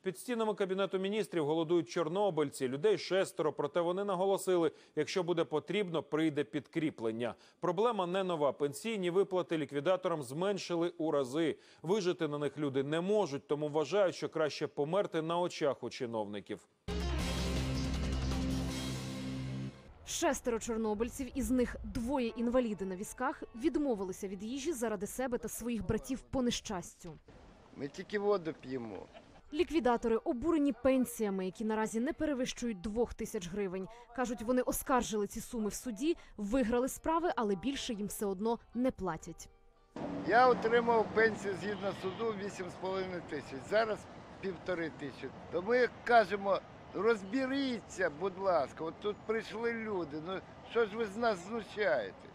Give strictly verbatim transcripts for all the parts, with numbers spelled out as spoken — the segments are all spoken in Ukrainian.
Під стінами Кабінету міністрів голодують чорнобильці. Людей шестеро, проте вони наголосили, якщо буде потрібно, прийде підкріплення. Проблема не нова. Пенсійні виплати ліквідаторам зменшили у рази. Вижити на них люди не можуть, тому вважають, що краще померти на очах у чиновників. Шестеро чорнобильців, із них двоє інваліди на візках, відмовилися від їжі заради себе та своїх братів по нещастю. Ми тільки воду п'ємо. Ліквідатори обурені пенсіями, які наразі не перевищують двох тисяч гривень. Кажуть, вони оскаржили ці суми в суді, виграли справи, але більше їм все одно не платять. Я отримав пенсію згідно суду вісім з половиною тисяч, зараз півтори тисячі. То ми кажемо, розберіться, будь ласка, от тут прийшли люди, ну що ж ви з нас знущаєтесь?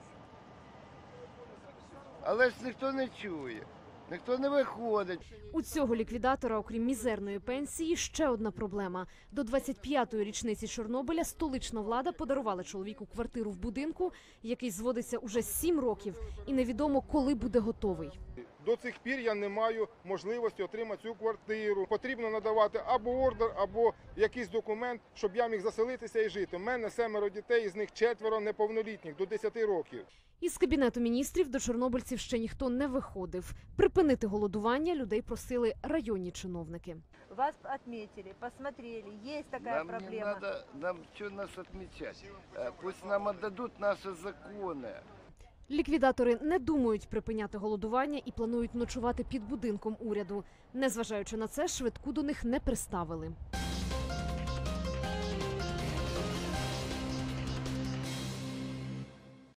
Але ж ніхто не чує, ніхто не виходить. У цього ліквідатора, окрім мізерної пенсії, ще одна проблема. До двадцять п'ятої річниці Чорнобиля столична влада подарувала чоловіку квартиру в будинку, який зводиться уже сім років, і невідомо, коли буде готовий. До цих пір я не маю можливості отримати цю квартиру. Потрібно надавати або ордер, або якийсь документ, щоб я міг заселитися і жити. У мене семеро дітей, із них четверо неповнолітніх, до десяти років. Із Кабінету міністрів до чорнобильців ще ніхто не виходив. Припинити голодування людей просили районні чиновники. Вас отметили, посмотрели, есть такая Нам проблема. не надо, нам что нас отмечать? Э, Пусть нам отдадут наши законы. Ліквідатори не думають припиняти голодування і планують ночувати під будинком уряду. Незважаючи на це, швидку до них не приставили.